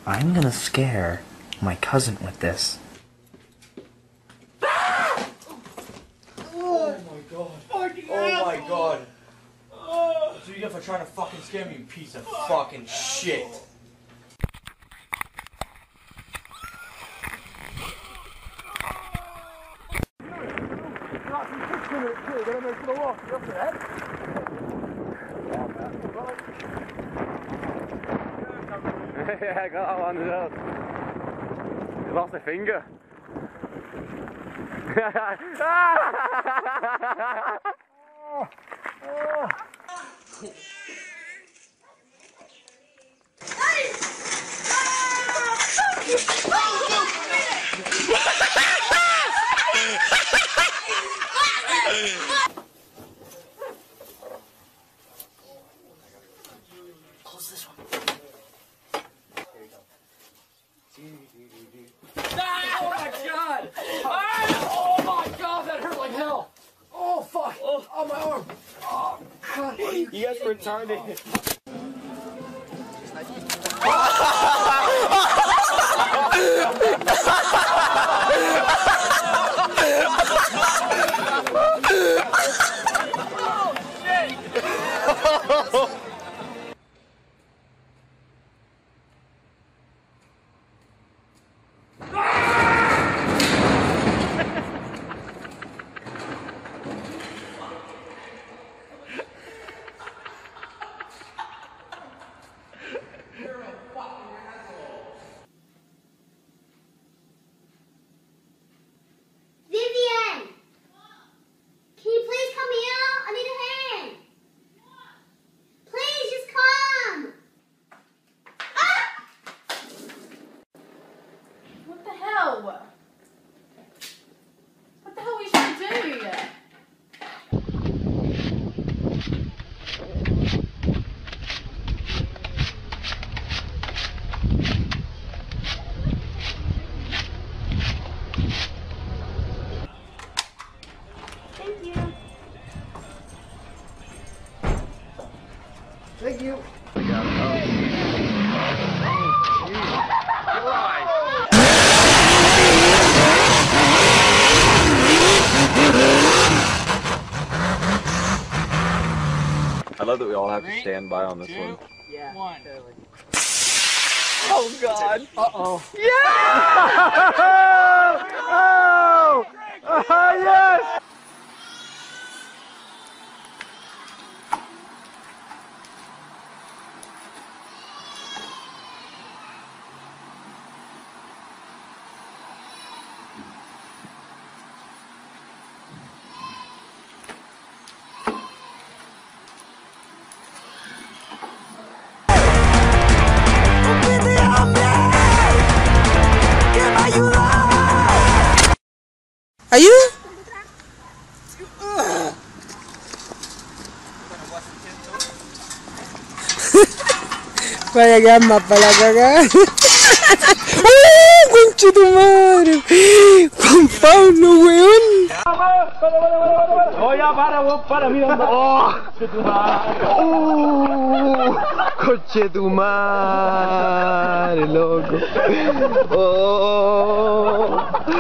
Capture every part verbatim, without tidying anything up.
I'm gonna scare my cousin with this. Oh my god. Oh my god. So you get for trying to fucking scare me, you piece of fucking shit. Yeah, I got that one as well. You lost a finger. Close this one. Oh my god! Oh my god, that hurt like hell! Oh fuck! Oh, oh my arm! Oh god! You guys were retarded. What the hell are you trying to do? Thank you. Thank you. I got it. I love that we all have to stand by on this one. Yeah. One. Oh god. Uh-oh. Yeah! Oh! Oh, yes! Ayun! Vaya gama pala gaga. Oh, concha tu madre. Juan Pablo, weón. Oh, ya, para, vos, para, mira. Oh, ¡Oh! ¡Coche tu madre, loco! ¡Oh!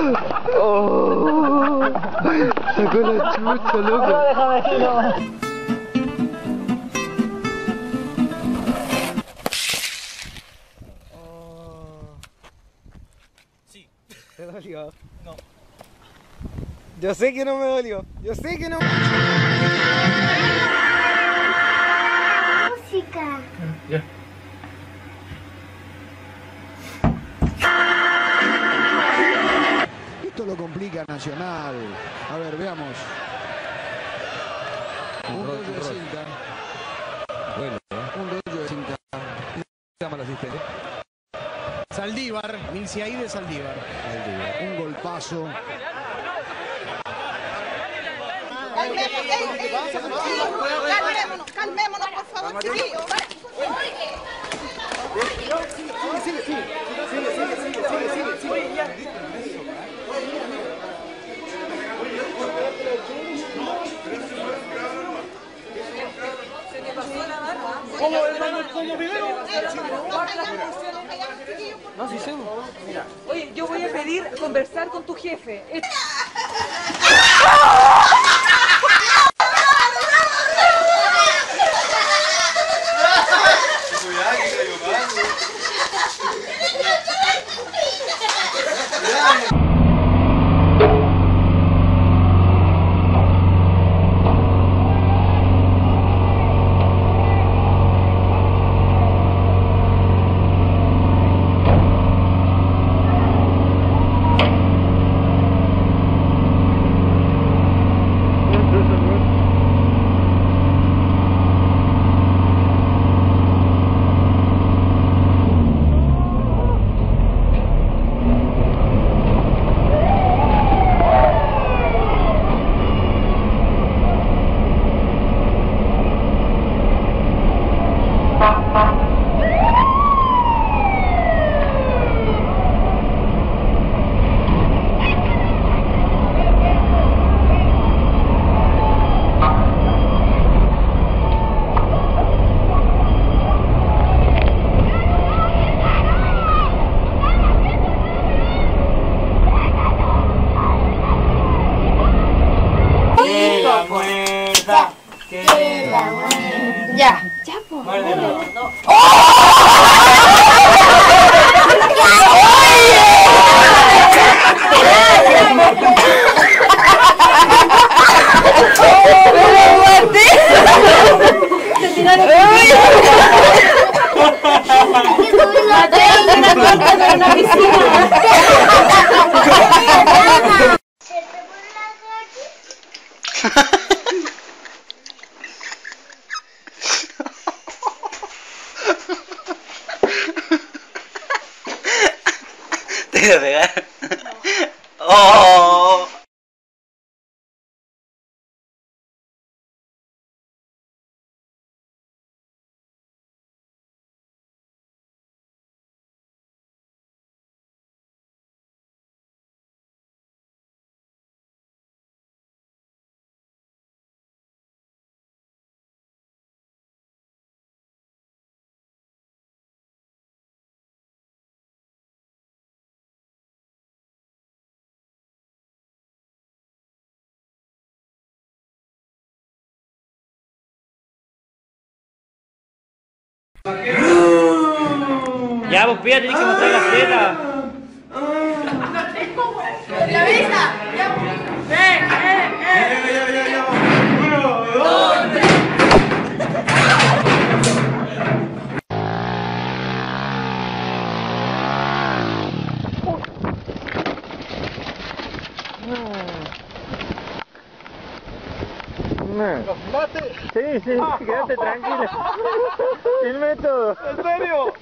¡Oh! ¡Sacó la chucha, loco! Sí. ¿Te dolió? No. Yo sé que no me dolió. Yo sé que no. Música. Ya. Esto lo complica Nacional. A ver, veamos. Un rollo de cinta. Bueno, Un rollo de cinta. llama el asistente. Saldívar, Milciaí de Saldívar. Un golpazo. Calmémonos, calmémonos, por favor, chiquillos. ¿Cómo el baño como primero? No caigamos, chiquillos. No, sí, sí. Mira. Oye, yo voy a pedir conversar con tu jefe. Es- Ya. Ya, po. Te voy a pegar. Oh. Ya, vos pía, tenés que mostrar la teta. La vista. Ya. Ven, eh, eh. Uno, dos, tres. Sí, sí, quédate tranquilo. Filme todo. ¿En serio?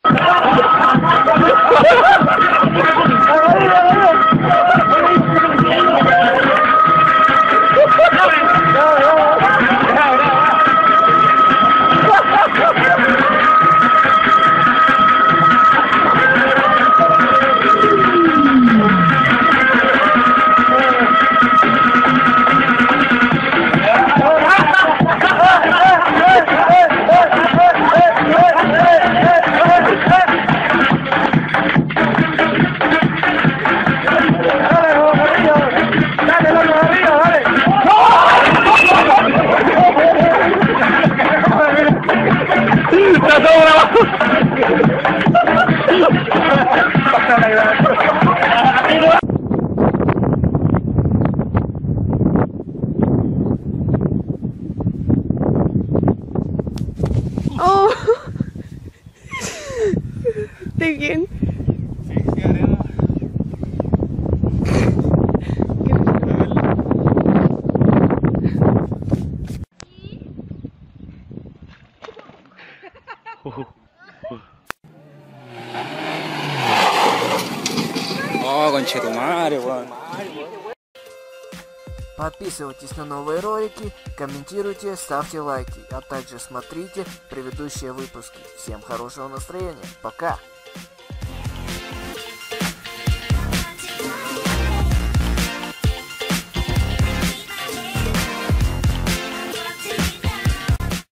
Oh. Thank you. Oh, conchetumare, weón. Подписывайтесь на новые ролики, комментируйте, ставьте лайки, а также смотрите предыдущие выпуски. Всем хорошего настроения, пока!